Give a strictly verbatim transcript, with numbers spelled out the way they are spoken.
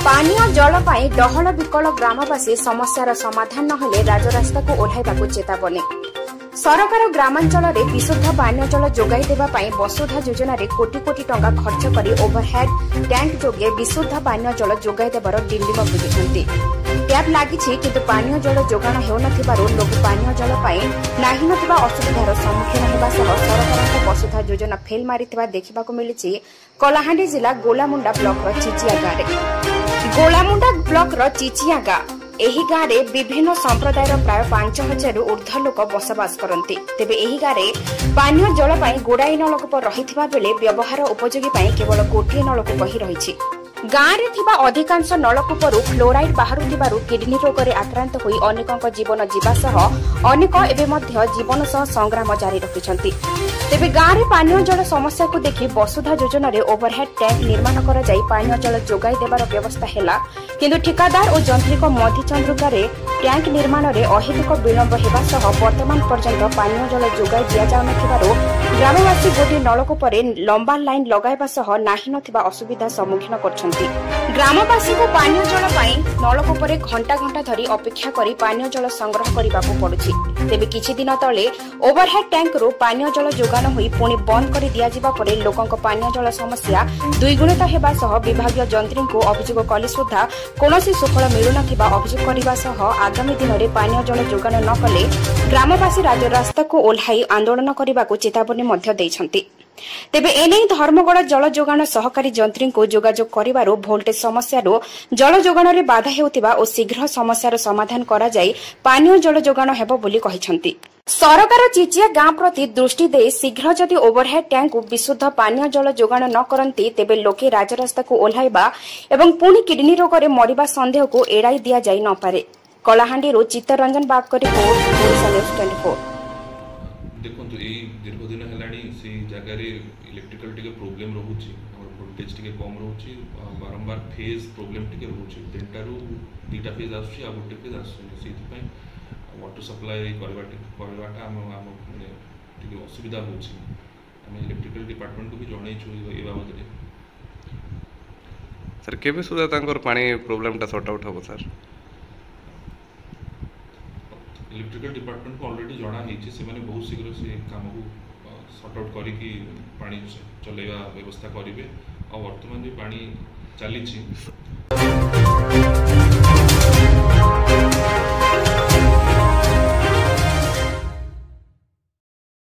पानीय जल पाई डहल विकल ग्रामवासी समस्यार समाधान नहेले राजरास्ता को ओह्लाइबाकु चेतावनी। सरकार ग्रामांचल में विशुद्ध पानीय जल जोगाई देबा पाई वसुधा योजना रे कोटी कोटी टंका खर्च करी ओभरहेड टैंक जोगे विशुद्ध पानीय जल जोगाई देबार डिंडिम बुझुछंती। टैप लागिछि किंतु पानीय जल जोगाण हेउ नथिबारु लोक पानीय जल पाई नाही नथिबा असुविधार सम्मुखीन हेबा सह सरकारक वसुधा योजना फेल मारिथिबा देखिबाकु मिलिछि कलाहांडी जिला गोलामुंडा ब्लॉक रो चिचिया गाँव रे। गोलामुंडा ब्लॉक रो चिचिया गाँव एही गाँव रे विभिन्न संप्रदायर प्राय पांच हजार ऊर्ध्व लोक बसवास करती। तेबे एही गाँव रे पानीय जल पाई गोड़ाई नलकूप रहिथिबा बेले व्यवहार उपयोगी पाई केवल गोटिए नलकूप ही रहिछि। गाँव रे थिबा अधिकांश नलकूपरू फ्लोराइड बाहरुथिबारु किडनी रोग रे आक्रांत होई अनेकक जीवन जीवा सह अनेक एबे मध्य जीवन सह संग्राम जारी रखिछंती। तेबे गाँव रे पानीय जल समस्या को देखि वसुधा योजना रे ओवरहेड टैंक निर्माण करा जाई पानीय जल जोगाई देबार व्यवस्था हैला, किंतु ठिकादार और जंत्रिक मधिचंद्रिका रे टैंक निर्माण रे अहेतुक विलंब हेबा सह वर्तमान पर्यंत पानीय जल जोगाई दिया जाउ नथिबारु ग्रामवासी गोटे नलकूप रे लंबा लाइन लगाइबा सह नाही नथिबा असुविधा सम्मुखीन करछंती। ग्रामवासी को पानीय जल पाई नलकूप रे घंटा घंटा धरी अपेक्षा करी पानीय जल संग्रह करबाकू पड़ुछि। तेबे किछि दिन तले ओवरहेड टैंक रो पानीय जल जोगान होई पुणी बंद कर दिया जिबा परे लोकंक पानीय जल समस्या दुईगुणित हेबा सह विभागीय जंत्री को अभियोग कले सुद्धा कोनोसी सुफल मिलु नथिबा अभियोग करबा सह आगामी दिन में पानीय जल जोगान न कले ग्रामवासी राजरास्ता को ओह्लाई आंदोलन करबाकू चेतावनी मध्य दैछंती। तेबे एने धर्मगढ़ जल जोगान सहकारी जंत्री को जोगाजोग करिबारु भोल्टेज समस्यारो जल जोगान रे बाधा हेउतिबा और शीघ्र समस्यार समाधान करा जाई पानीय जल जोगान हेबो बोली कहिसंती। सरकार चिचिया गाँव प्रति दृष्टि दे शीघ्र जदि ओवरहेड टैंक को विशुद्ध पानीय जल जोगान न करंती तेबे लोके राजरास्ता को ओह्लाइबा एवं पुणी किडनी रोग रे मरिबा संदेह को एड़ाई दिया जाई न पारे। कलाहांडी रो चित्तरंजन बाग रिपोर्ट ओडिशा न्यूज चौबीस। देखो ये दीर्घ दिन है से जगह इलेक्ट्रिकल टी प्रोब्लेम रोचे वोल्टेज टी कम रोचे बारंबार फेज प्रोब्लेम टी रोचे तीनटार दुईटा फेज आस गोटे फेज आस वाटर सप्लाई करवाटा असुविधा होमें इलेक्ट्रिकल डिपार्टमेंट को भी जनईचु ये बाबद सर केबे सुधा पानी प्रोब्लेम सॉर्ट आउट हम सर इलेक्ट्रिकल डिपार्टमेंट को ऑलरेडी जना है बहुत शीघ्र से काम को सॉर्ट आउट करी पानी चलेगा व्यवस्था करेंगे और वर्तमान भी पानी चली।